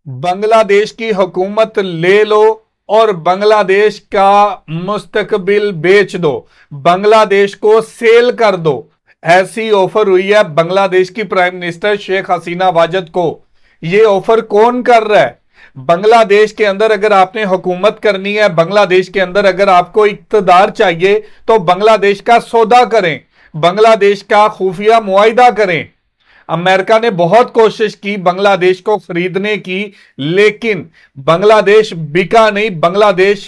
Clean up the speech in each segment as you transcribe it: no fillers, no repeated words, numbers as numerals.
बांग्लादेश की हुकूमत ले लो और बांग्लादेश का मुस्तकबिल बेच दो, बांग्लादेश को सेल कर दो। ऐसी ऑफर हुई है बांग्लादेश की प्राइम मिनिस्टर शेख हसीना वाजद को। यह ऑफर कौन कर रहा है? बांग्लादेश के अंदर अगर आपने हुकूमत करनी है, बांग्लादेश के अंदर अगर आपको इक्तदार चाहिए तो बांग्लादेश का सौदा करें, बांग्लादेश का खुफिया मुआहिदा करें। अमेरिका ने बहुत कोशिश की बांग्लादेश को खरीदने की, लेकिन बांग्लादेश बिका नहीं, बांग्लादेश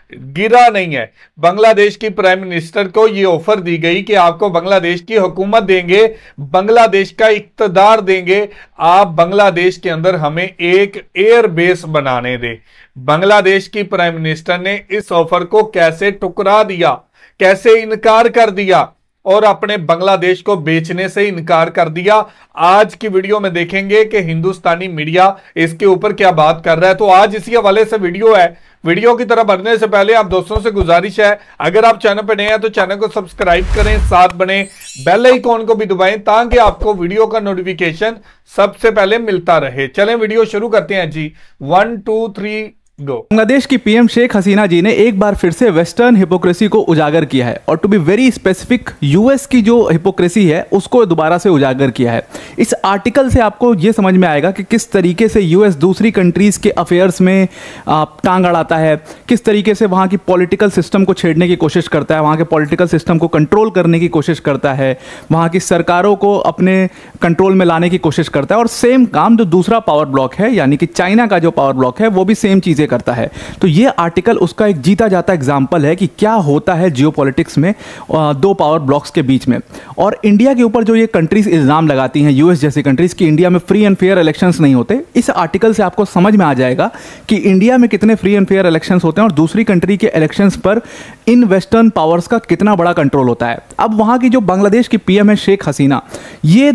गिरा नहीं है। बांग्लादेश की प्राइम मिनिस्टर को यह ऑफर दी गई कि आपको बांग्लादेश की हुकूमत देंगे, बांग्लादेश का इक्तदार देंगे, आप बांग्लादेश के अंदर हमें एक एयर बेस बनाने दे। बांग्लादेश की प्राइम मिनिस्टर ने इस ऑफर को कैसे ठुकरा दिया, कैसे इनकार कर दिया और अपने बांग्लादेश को बेचने से इनकार कर दिया। आज की वीडियो में देखेंगे कि हिंदुस्तानी मीडिया इसके ऊपर क्या बात कर रहा है। तो आज इसी हवाले से वीडियो है। वीडियो की तरफ बढ़ने से पहले आप दोस्तों से गुजारिश है, अगर आप चैनल पर नए हैं तो चैनल को सब्सक्राइब करें, साथ बने बेल आइकॉन को भी दबाएं ताकि आपको वीडियो का नोटिफिकेशन सबसे पहले मिलता रहे। चलें वीडियो शुरू करते हैं जी। 1 2 3 बांग्लादेश की पीएम शेख हसीना जी ने एक बार फिर से वेस्टर्न हिपोक्रेसी को उजागर किया है और to be very specific US की जो हिपोक्रेसी है उसको दोबारा से उजागर किया है। इस आर्टिकल से आपको यह समझ में आएगा कि किस तरीके से यूएस दूसरी कंट्रीज के अफेयर्स में टांग अड़ाता है, किस तरीके से वहाँ की पॉलिटिकल सिस्टम को छेड़ने की कोशिश करता है, वहाँ के पॉलिटिकल सिस्टम को कंट्रोल करने की कोशिश करता है, वहाँ की सरकारों को अपने कंट्रोल में लाने की कोशिश करता है। और सेम काम जो दूसरा पावर ब्लॉक है यानी कि चाइना का जो पावर ब्लॉक है वो भी सेम चीज़ें करता है। तो ये आर्टिकल उसका एक जीता जाता एग्जांपल है कि क्या होता है जियोपॉलिटिक्स में दो पावर ब्लॉक्स के बीच में। और इंडिया के ऊपर जो ये कंट्रीज इल्जाम लगाती हैं, यूएस जैसी कंट्रीज, कि इंडिया में फ्री एंड फेयर इलेक्शंस नहीं होते, इस आर्टिकल से आपको समझ में आ जाएगा कि इंडिया में कितने फ्री एंड फेयर इलेक्शंस होते हैं और दूसरी कंट्री के इलेक्शंस पर इन वेस्टर्न पावर्स का कितना बड़ा कंट्रोल होता है। अब वहां की जो बांग्लादेश की पीएम है शेख हसीना, ये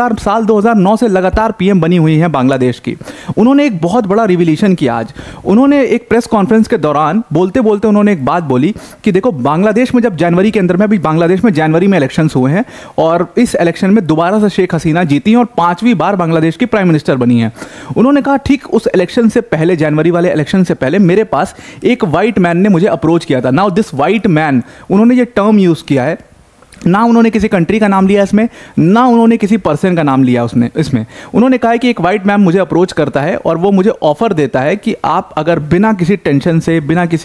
2009 से लगातार पीएम बनी हुई है बांग्लादेश की। उन्होंने एक बहुत बड़ा रिविलेशन किया आज। उन्होंने एक प्रेस कॉन्फ्रेंस के दौरान बोलते बोलते उन्होंने एक बात बोली कि देखो, बांग्लादेश में जब जनवरी के अंदर में, अभी बांग्लादेश में जनवरी में इलेक्शंस हुए हैं और इस इलेक्शन में दोबारा से शेख हसीना जीती हैं और 5वीं बार बांग्लादेश की प्राइम मिनिस्टर बनी है। उन्होंने कहा ठीक उस इलेक्शन से पहले, जनवरी वाले इलेक्शन से पहले मेरे पास एक वाइट मैन ने मुझे अप्रोच किया था। नाउ दिस वाइट मैन, उन्होंने ये टर्म यूज किया है, ना उन्होंने किसी कंट्री का नाम लिया इसमें, ना उन्होंने किसी पर्सन का नाम लिया उसने इसमें। उन्होंने कहा है कि एक वाइट मैन मुझे अप्रोच करता है और वो मुझे ऑफर देता है कि आप अगर बिना किसी टेंशन से,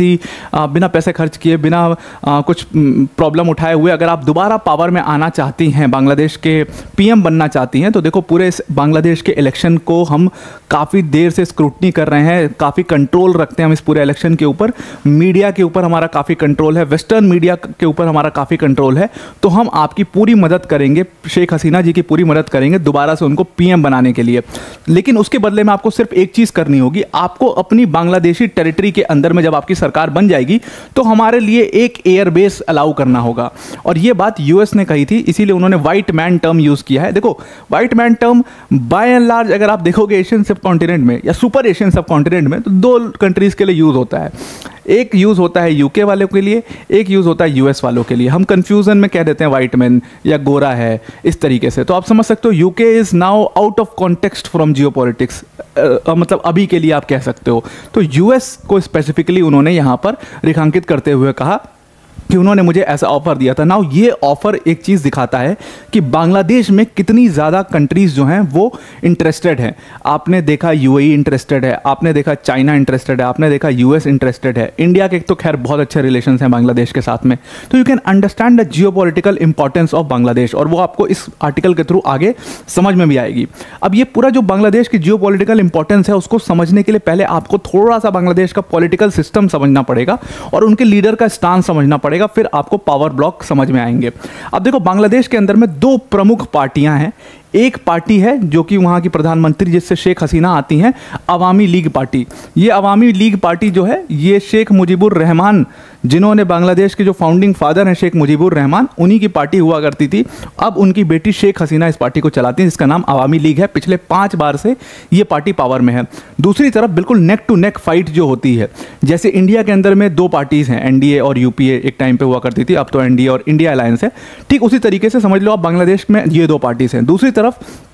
बिना पैसे खर्च किए, बिना कुछ प्रॉब्लम उठाए हुए अगर आप दोबारा पावर में आना चाहती हैं, बांग्लादेश के पीएम बनना चाहती हैं, तो देखो पूरे इस बांग्लादेश के इलेक्शन को हम काफ़ी देर से स्क्रूटनी कर रहे हैं, काफ़ी कंट्रोल रखते हैं हम इस पूरे इलेक्शन के ऊपर, मीडिया के ऊपर हमारा काफ़ी कंट्रोल है, वेस्टर्न मीडिया के ऊपर हमारा काफ़ी कंट्रोल है, तो हम आपकी पूरी मदद करेंगे, शेख हसीना जी की पूरी मदद करेंगे दोबारा से उनको पीएम बनाने के लिए। लेकिन उसके बदले में आपको सिर्फ एक चीज़ करनी होगी, आपको अपनी बांग्लादेशी टेरिटरी के अंदर में जब आपकी सरकार बन जाएगी तो हमारे लिए एक एयरबेस अलाउ करना होगा। और ये बात यूएस ने कही थी, इसीलिए उन्होंने वाइट मैन टर्म यूज़ किया है। देखो, white man term by and large अगर आप देखोगे एशियन सब कॉन्टिनेंट में या सुपर एशियन सब कॉन्टिनेंट में, तो 2 कंट्रीज़ के लिए यूज़ होता है। एक यूज़ होता है यूके वालों के लिए, एक यूज़ होता है यूएस वालों के लिए। हम कंफ्यूजन में कह देते हैं वाइट मैन या गोरा है इस तरीके से। तो आप समझ सकते हो UK is now out of context from geopolitics, मतलब अभी के लिए आप कह सकते हो। तो यूएस को स्पेसिफिकली उन्होंने यहाँ पर रेखांकित करते हुए कहा कि उन्होंने मुझे ऐसा ऑफर दिया था। नाउ ये ऑफर एक चीज़ दिखाता है कि बांग्लादेश में कितनी ज़्यादा कंट्रीज़ जो हैं वो इंटरेस्टेड हैं। आपने देखा यूएई इंटरेस्टेड है, आपने देखा चाइना इंटरेस्टेड है, आपने देखा यूएस इंटरेस्टेड है, इंडिया के तो खैर बहुत अच्छे रिलेशंस हैं बांग्लादेश के साथ में। तो you can understand the geopolitical importance of Bangladesh, और वो आपको इस आर्टिकल के थ्रू आगे समझ में भी आएगी। अब ये पूरा जो बांग्लादेश की जियोपॉलिटिकल इंपॉर्टेंस है उसको समझने के लिए पहले आपको थोड़ा सा बांग्लादेश का पॉलिटिकल सिस्टम समझना पड़ेगा और उनके लीडर का स्टांस समझना पड़ेगा, फिर आपको पावर ब्लॉक समझ में आएंगे। अब देखो, बांग्लादेश के अंदर में 2 प्रमुख पार्टियां हैं। एक पार्टी है जो कि वहाँ की प्रधानमंत्री जिससे शेख हसीना आती हैं, अवामी लीग पार्टी। ये अवामी लीग पार्टी जो है ये शेख मुजीबुर रहमान, जिन्होंने बांग्लादेश के जो फाउंडिंग फादर हैं शेख मुजीबुर रहमान, उन्हीं की पार्टी हुआ करती थी। अब उनकी बेटी शेख हसीना इस पार्टी को चलाती हैं जिसका नाम अवामी लीग है। पिछले 5 बार से ये पार्टी पावर में है। दूसरी तरफ बिल्कुल नेक टू नेक फाइट जो होती है, जैसे इंडिया के अंदर में 2 पार्टीज़ हैं, एनडीए और यूपीए एक टाइम पर हुआ करती थी, अब तो एनडीए और इंडिया अलायंस है। ठीक उसी तरीके से समझ लो आप बांग्लादेश में ये 2 पार्टीज़ हैं। दूसरी तरफ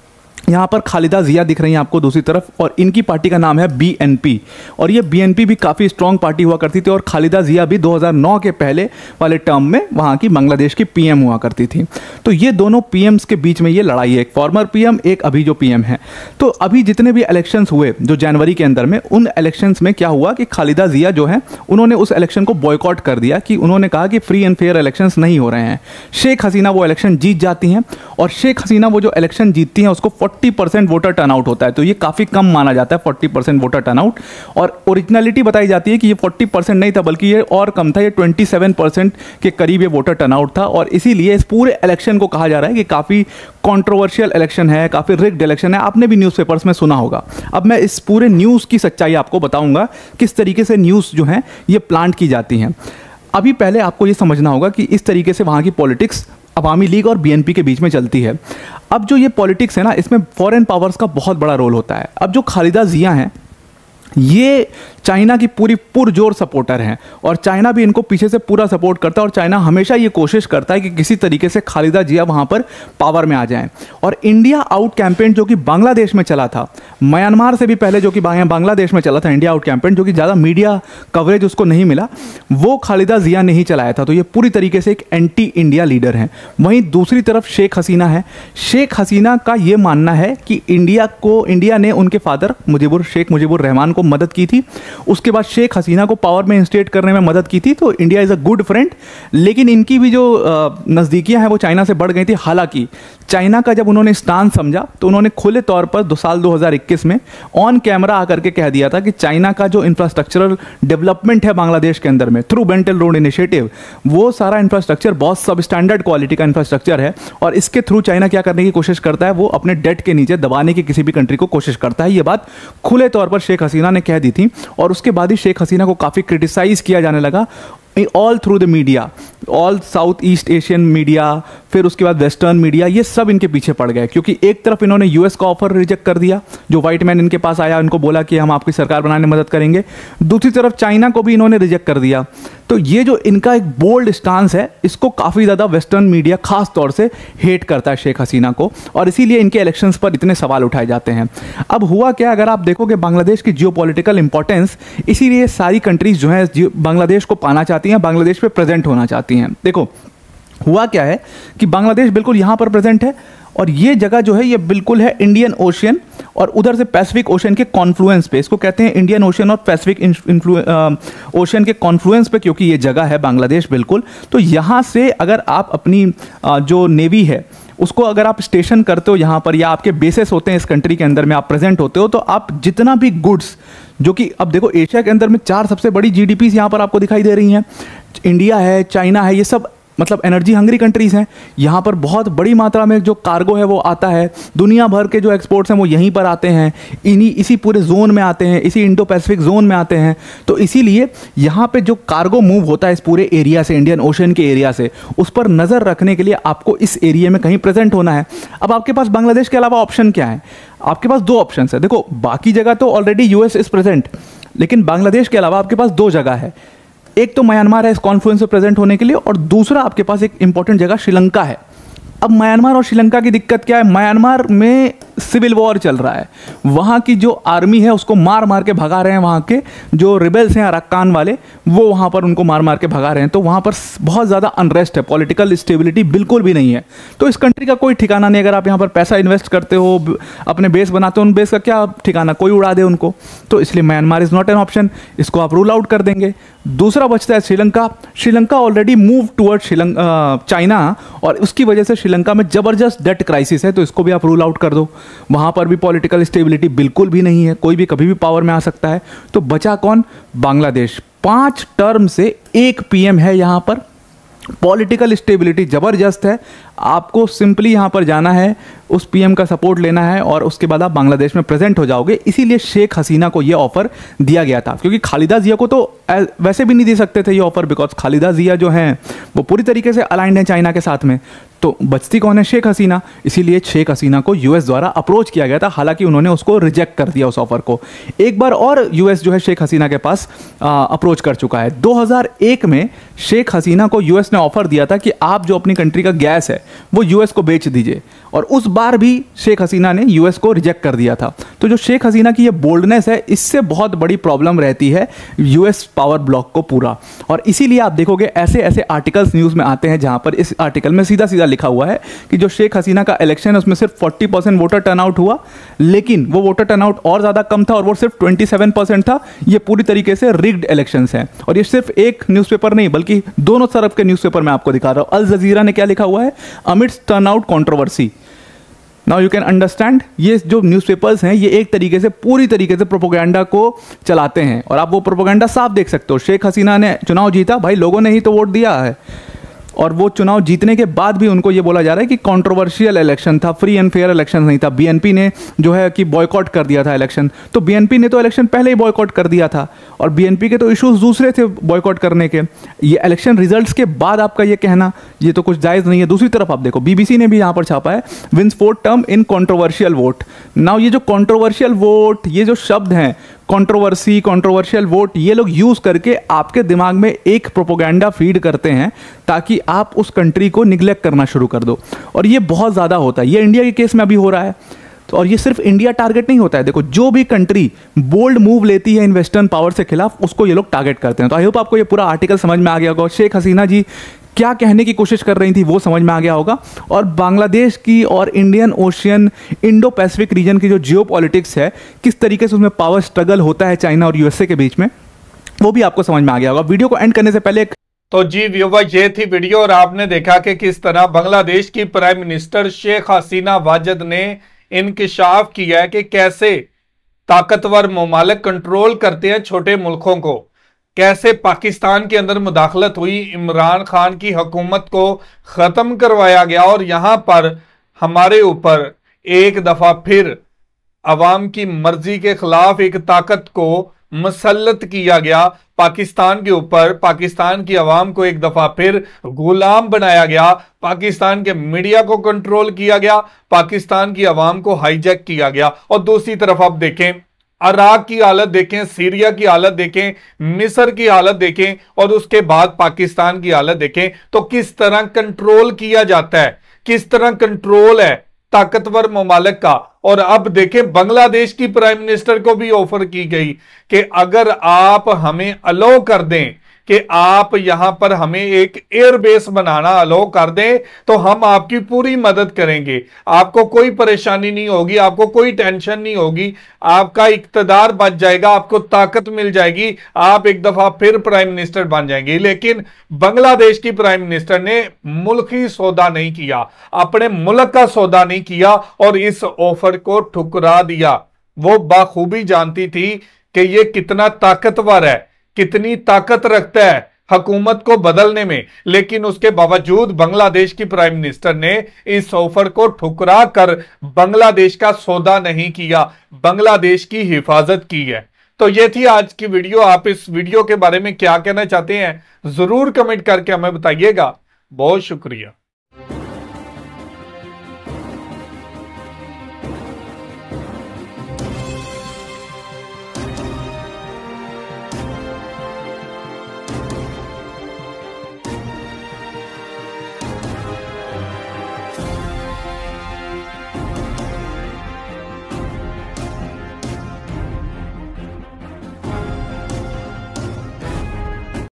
यहाँ पर खालिदा जिया दिख रही हैं आपको दूसरी तरफ, और इनकी पार्टी का नाम है बीएनपी, और ये बीएनपी भी काफ़ी स्ट्रॉन्ग पार्टी हुआ करती थी, और खालिदा जिया भी 2009 के पहले वाले टर्म में वहाँ की बांग्लादेश की पीएम हुआ करती थी। तो ये दोनों पीएम्स के बीच में ये लड़ाई है, एक फॉर्मर पीएम, एक अभी जो पीएम है। तो अभी जितने भी इलेक्शंस हुए जो जनवरी के अंदर में, उन इलेक्शंस में क्या हुआ कि खालिदा जिया जो है उन्होंने उस इलेक्शन को बॉयकॉट कर दिया, कि उन्होंने कहा कि फ्री एंड फेयर इलेक्शंस नहीं हो रहे हैं। शेख हसीना वो इलेक्शन जीत जाती हैं, और शेख हसीना वो जो इलेक्शन जीतती हैं उसको 40% वोटर टर्नआउट होता है। तो ये काफ़ी कम माना जाता है 40% वोटर टर्नआउट, और ओरिजिनलिटी बताई जाती है कि ये 40% नहीं था, बल्कि ये और कम था, ये 27% के करीब ये वोटर टर्नआउट था। और इसीलिए इस पूरे इलेक्शन को कहा जा रहा है कि काफ़ी कंट्रोवर्शियल इलेक्शन है, काफ़ी रिग्ड इलेक्शन है। आपने भी न्यूज़पेपर्स में सुना होगा। अब मैं इस पूरे न्यूज़ की सच्चाई आपको बताऊंगा, किस तरीके से न्यूज़ जो हैं ये प्लांट की जाती हैं। अभी पहले आपको ये समझना होगा कि इस तरीके से वहाँ की पॉलिटिक्स अवामी लीग और बीएनपी के बीच में चलती है। अब जो ये पॉलिटिक्स है ना, इसमें फॉरेन पावर्स का बहुत बड़ा रोल होता है। अब जो खालिदा जिया हैं ये चाइना की पूरी पुरजोर सपोर्टर हैं, और चाइना भी इनको पीछे से पूरा सपोर्ट करता है, और चाइना हमेशा ये कोशिश करता है कि किसी तरीके से खालिदा जिया वहाँ पर पावर में आ जाएं। और इंडिया आउट कैंपेन जो कि बांग्लादेश में चला था, म्यांमार से भी पहले जो कि बांग्लादेश में चला था इंडिया आउट कैंपेन, जो कि ज़्यादा मीडिया कवरेज उसको नहीं मिला, वो खालिदा जिया ने ही चलाया था। तो ये पूरी तरीके से एक एंटी इंडिया लीडर हैं। वहीं दूसरी तरफ शेख हसीना है। शेख हसीना का ये मानना है कि इंडिया ने उनके फादर शेख मुजीबुर रहमान को मदद की थी, उसके बाद शेख हसीना को पावर में इंस्टेट करने में मदद की थी। तो India is a good friend, लेकिन इनकी भी जो नज़दीकियां हैं वो चाइना से बढ़ गई थी। हालांकि चाइना का जब उन्होंने स्टांस समझा तो उन्होंने खुले तौर पर साल 2021 में ऑन कैमरा आकर के कह दिया था कि चाइना का जो इंफ्रास्ट्रक्चरल डेवलपमेंट है बांग्लादेश के अंदर में through belt and road initiative, वो सारा इंफ्रास्ट्रक्चर बहुत सब स्टैंडर्ड क्वालिटी का इंफ्रास्ट्रक्चर है, और इसके थ्रू चाइना क्या करने की कोशिश करता है, वो अपने डेट के नीचे दबाने की किसी भी कंट्री को कोशिश करता है। ये बात खुले तौर पर शेख हसीना ने कह दी थी, और उसके बाद ही शेख हसीना को काफ़ी क्रिटिसाइज किया जाने लगा all through the media, all south east Asian media, फिर उसके बाद वेस्टर्न मीडिया, ये सब इनके पीछे पड़ गए। क्योंकि एक तरफ इन्होंने यूएस का ऑफर रिजेक्ट कर दिया, जो व्हाइट मैन इनके पास आया, इनको बोला कि हम आपकी सरकार बनाने में मदद करेंगे। दूसरी तरफ चाइना को भी इन्होंने रिजेक्ट कर दिया। तो ये जो इनका एक बोल्ड स्टांस है, इसको काफ़ी ज़्यादा वेस्टर्न मीडिया खास तौर से हेट करता है शेख हसीना को, और इसीलिए इनके इलेक्शंस पर इतने सवाल उठाए जाते हैं। अब हुआ क्या, अगर आप देखोगे बांग्लादेश की जियोपॉलिटिकल इंपॉर्टेंस, इसीलिए सारी कंट्रीज जो है बांग्लादेश को पाना चाहती हैं, बांग्लादेश पे प्रेजेंट होना चाहती हैं। देखो हुआ क्या है कि बांग्लादेश बिल्कुल यहाँ पर प्रेजेंट है, और ये जगह जो है ये बिल्कुल है इंडियन ओशियन और उधर से पैसिफिक ओशियन के कॉन्फ्लुएंस पे। इसको कहते हैं इंडियन ओशियन और पैसिफिक ओशियन के कॉन्फ्लुएंस पे, क्योंकि ये जगह है बांग्लादेश बिल्कुल। तो यहाँ से अगर आप अपनी जो नेवी है उसको अगर आप स्टेशन करते हो यहाँ पर, या आपके बेसेस होते हैं इस कंट्री के अंदर में, आप प्रेजेंट होते हो, तो आप जितना भी गुड्स, जो कि अब देखो एशिया के अंदर में 4 सबसे बड़ी जीडीपीज यहाँ पर आपको दिखाई दे रही हैं, इंडिया है, चाइना है, ये सब मतलब एनर्जी हंग्री कंट्रीज हैं। यहाँ पर बहुत बड़ी मात्रा में जो कार्गो है वो आता है, दुनिया भर के जो एक्सपोर्ट्स हैं वो यहीं पर आते हैं, इसी पूरे जोन में आते हैं, इसी इंडो पैसिफिक जोन में आते हैं। तो इसीलिए यहाँ पे जो कार्गो मूव होता है इस पूरे एरिया से, इंडियन ओशन के एरिया से, उस पर नज़र रखने के लिए आपको इस एरिया में कहीं प्रेजेंट होना है। अब आपके पास बांग्लादेश के अलावा ऑप्शन क्या है? आपके पास 2 ऑप्शन है। देखो बाकी जगह तो ऑलरेडी यूएस इज प्रेजेंट, लेकिन बांग्लादेश के अलावा आपके पास 2 जगह है। एक तो म्यांमार है इस कॉन्फ्लुएंस में प्रेजेंट होने के लिए, और दूसरा आपके पास एक इंपॉर्टेंट जगह श्रीलंका है। अब म्यांमार और श्रीलंका की दिक्कत क्या है? म्यांमार में सिविल वॉर चल रहा है, वहाँ की जो आर्मी है उसको मार मार के भगा रहे हैं, वहाँ के जो रिबेल्स हैं अरकान वाले, वो वहाँ पर उनको मार मार के भगा रहे हैं। तो वहाँ पर बहुत ज़्यादा अनरेस्ट है, पॉलिटिकल स्टेबिलिटी बिल्कुल भी नहीं है। तो इस कंट्री का कोई ठिकाना नहीं। अगर आप यहाँ पर पैसा इन्वेस्ट करते हो, अपने बेस बनाते हो, उन बेस का क्या ठिकाना, कोई उड़ा दे उनको। तो इसलिए Myanmar is not an option, इसको आप रूल आउट कर देंगे। दूसरा बचता है Sri Lanka. Sri Lanka already move toward China, और उसकी वजह से श्रीलंका में ज़बरदस्त डेट क्राइसिस है, तो इसको भी आप रूल आउट कर दो। वहाँ पर भी पॉलिटिकल स्टेबिलिटी बिल्कुल भी नहीं है, कोई भी कभी भी पावर में आ सकता है। तो बचा कौन? बांग्लादेश। 5 टर्म से 1 पीएम है यहाँ पर, पॉलिटिकल स्टेबिलिटी ज़बरदस्त है। आपको सिंपली यहाँ पर जाना है, उस पीएम का सपोर्ट लेना है, और उसके बाद आप बांग्लादेश में प्रेजेंट हो जाओगे। इसीलिए शेख हसीना को ये ऑफर दिया गया था, क्योंकि खालिदा जिया को तो वैसे भी नहीं दे सकते थे ये ऑफर, बिकॉज खालिदा जिया जो हैं वो पूरी तरीके से अलाइंड है चाइना के साथ में। तो बचती कौन है? शेख हसीना। इसीलिए शेख हसीना को यूएस द्वारा अप्रोच किया गया था, हालांकि उन्होंने उसको रिजेक्ट कर दिया उस ऑफर को। एक बार और यूएस जो है शेख हसीना के पास अप्रोच कर चुका है। 2001 में शेख हसीना को यूएस ने ऑफर दिया था कि आप जो अपनी कंट्री का गैस है वो यूएस को बेच दीजिए, और उस बार भी शेख हसीना ने यूएस को रिजेक्ट कर दिया था। तो जो शेख हसीना की ये बोल्डनेस है, इससे बहुत बड़ी प्रॉब्लम रहती है यूएस पावर ब्लॉक को पूरा। और इसीलिए आप देखोगे ऐसे ऐसे आर्टिकल्स न्यूज़ में आते हैं जहां पर इस आर्टिकल में सीधा सीधा लिखा हुआ है कि जो शेख हसीना का इलेक्शन है उसमें सिर्फ 40% वोटर टर्नआउट हुआ, लेकिन वो वोटर टर्नआउट और ज़्यादा कम था और वो सिर्फ 27% था। ये पूरी तरीके से रिग्ड इलेक्शंस हैं। और ये सिर्फ एक न्यूज़पेपर नहीं बल्कि दोनों तरफ के न्यूज़पेपर मैं आपको दिखा रहा हूँ। अल जजीरा ने क्या लिखा हुआ है, amidst turnout controversy. Now you can understand, ये जो न्यूज़पेपर्स हैं ये एक तरीके से पूरी तरीके से प्रोपोगंडा को चलाते हैं और आप वो प्रोपोगंडा साफ देख सकते हो। शेख हसीना ने चुनाव जीता, भाई लोगों ने ही तो वोट दिया है, और वो चुनाव जीतने के बाद भी उनको ये बोला जा रहा है कि कंट्रोवर्शियल इलेक्शन था, फ्री एंड फेयर इलेक्शन नहीं था। बीएनपी ने जो है कि बॉयकॉट कर दिया था इलेक्शन, तो बीएनपी ने तो इलेक्शन पहले ही बॉयकॉट कर दिया था और बीएनपी के तो इश्यूज दूसरे थे बॉयकॉट करने के। ये इलेक्शन रिजल्ट्स के बाद आपका ये कहना, ये तो कुछ जायज़ नहीं है। दूसरी तरफ आप देखो, बीबीसी ने भी यहाँ पर छापा है, wins fourth term in controversial vote. Now ये जो कंट्रोवर्शियल वोट, ये जो शब्द हैं कंट्रोवर्सी, कंट्रोवर्शियल वोट, ये लोग यूज करके आपके दिमाग में एक प्रोपोगंडा फीड करते हैं ताकि आप उस कंट्री को निग्लेक्ट करना शुरू कर दो। और ये बहुत ज़्यादा होता है, ये इंडिया के केस में अभी हो रहा है। तो और ये सिर्फ इंडिया टारगेट नहीं होता है, देखो जो भी कंट्री बोल्ड मूव लेती है इन वेस्टर्न पावर से खिलाफ, उसको ये लोग टारगेट करते हैं। तो आई होप आपको ये पूरा आर्टिकल समझ में आ गया होगा। शेख हसीना जी क्या कहने की कोशिश कर रही थी वो समझ में आ गया होगा, और बांग्लादेश की और Indian Ocean, Indo Pacific region की जो जियोपॉलिटिक्स है, किस तरीके से उसमें पावर स्ट्रगल होता है चाइना और यूएसए के बीच में, वो भी आपको समझ में आ गया होगा। वीडियो को एंड करने से पहले तो जी व्यूअर, ये थी वीडियो और आपने देखा कि किस तरह बांग्लादेश की प्राइम मिनिस्टर शेख हसीना वाजिद ने इंकिशाफ किया है कि कैसे ताकतवर ममालिक कंट्रोल करते हैं छोटे मुल्कों को, कैसे पाकिस्तान के अंदर मुदाखलत हुई, इमरान खान की हुकूमत को खत्म करवाया गया और यहां पर हमारे ऊपर एक दफा फिर अवाम की मर्जी के खिलाफ एक ताकत को मुसल्लत किया गया। पाकिस्तान के ऊपर पाकिस्तान की अवाम को एक दफा फिर गुलाम बनाया गया, पाकिस्तान के मीडिया को कंट्रोल किया गया, पाकिस्तान की अवाम को हाईजैक किया गया। और दूसरी तरफ आप देखें, इराक की हालत देखें, सीरिया की हालत देखें, मिस्र की हालत देखें और उसके बाद पाकिस्तान की हालत देखें, तो किस तरह कंट्रोल किया जाता है, किस तरह कंट्रोल है ताकतवर ममालिक का। और अब देखें, बांग्लादेश की प्राइम मिनिस्टर को भी ऑफर की गई कि अगर आप हमें अलो कर दें कि आप यहां पर हमें एक एयरबेस बनाना अलो कर दें तो हम आपकी पूरी मदद करेंगे, आपको कोई परेशानी नहीं होगी, आपको कोई टेंशन नहीं होगी, आपका इक्तदार बच जाएगा, आपको ताकत मिल जाएगी, आप एक दफा फिर प्राइम मिनिस्टर बन जाएंगे। लेकिन बांग्लादेश की प्राइम मिनिस्टर ने मुल्की सौदा नहीं किया, अपने मुल्क का सौदा नहीं किया और इस ऑफर को ठुकरा दिया। वो बाखूबी जानती थी कि ये कितना ताकतवर है, कितनी ताकत रखता है हुकूमत को बदलने में, लेकिन उसके बावजूद बांग्लादेश की प्राइम मिनिस्टर ने इस ऑफर को ठुकरा कर बांग्लादेश का सौदा नहीं किया, बांग्लादेश की हिफाजत की है। तो ये थी आज की वीडियो। आप इस वीडियो के बारे में क्या कहना चाहते हैं जरूर कमेंट करके हमें बताइएगा। बहुत शुक्रिया।